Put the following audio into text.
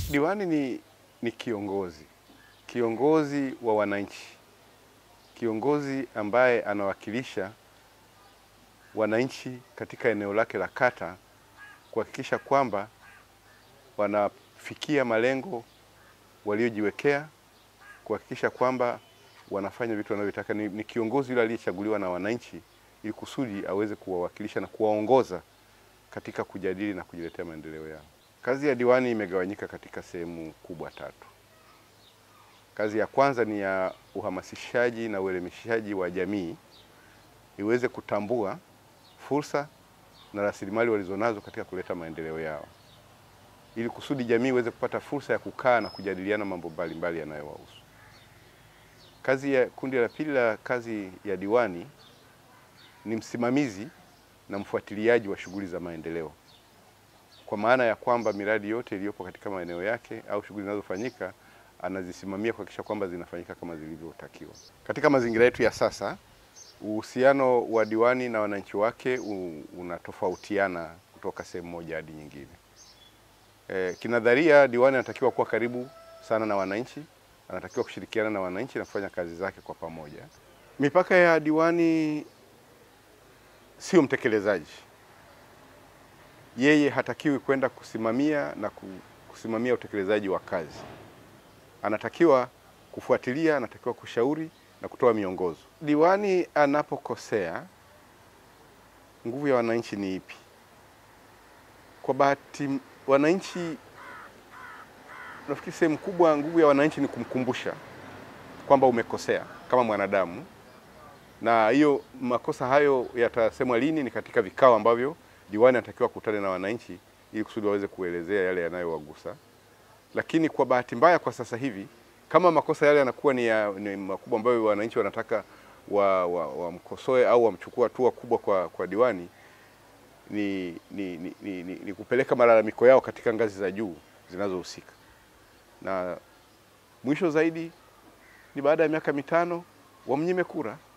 Diwani ni kiongozi wa wananchi, kiongozi ambaye anawakilisha wananchi katika eneo lake la kata, kuhakikisha kwamba wanafikia malengo waliojiwekea, kuhakikisha kwamba wanafanya vitu wanavyotaka. Ni kiongozi yule aliyechaguliwa na wananchi ili kusudi aweze kuwawakilisha na kuwaongoza katika kujadili na kujiletea maendeleo yao. Kazi ya diwani imegawanyika katika sehemu kubwa tatu. Kazi ya kwanza ni ya uhamasishaji na uelimishaji wa jamii iweze kutambua fursa na rasilimali walizonazo katika kuleta maendeleo yao, ili kusudi jamii iweze kupata fursa ya kukaa na kujadiliana mambo mbalimbali yanayowahusu. Kundi la pili la kazi ya diwani ni msimamizi na mfuatiliaji wa shughuli za maendeleo, kwa maana ya kwamba miradi yote iliyopo katika maeneo yake au shughuli zinazofanyika anazisimamia kuhakikisha kwamba zinafanyika kama zilivyotakiwa. Katika mazingira yetu ya sasa, uhusiano wa diwani na wananchi wake unatofautiana kutoka sehemu moja hadi nyingine. Kinadharia, diwani anatakiwa kuwa karibu sana na wananchi, anatakiwa kushirikiana na wananchi na kufanya kazi zake kwa pamoja. Mipaka ya diwani sio mtekelezaji. Yeye hatakiwi kwenda kusimamia na kusimamia utekelezaji wa kazi. Anatakiwa kufuatilia, anatakiwa kushauri na kutoa miongozo. Diwani anapokosea, nguvu ya wananchi ni ipi? Kwa bahati wananchi, nafikiri sehemu kubwa nguvu ya wananchi ni kumkumbusha kwamba umekosea kama mwanadamu, na hiyo makosa hayo yatasemwa lini? Ni katika vikao ambavyo diwani anatakiwa kukutana na wananchi ili kusudi waweze kuelezea yale yanayowagusa. Lakini kwa bahati mbaya kwa sasa hivi, kama makosa yale yanakuwa ni makubwa ambayo wananchi wanataka wamkosoe au wamchukua hatua kubwa kwa diwani, ni kupeleka malalamiko yao katika ngazi za juu zinazohusika. Na mwisho zaidi ni baada ya miaka 5 wamnyime kura.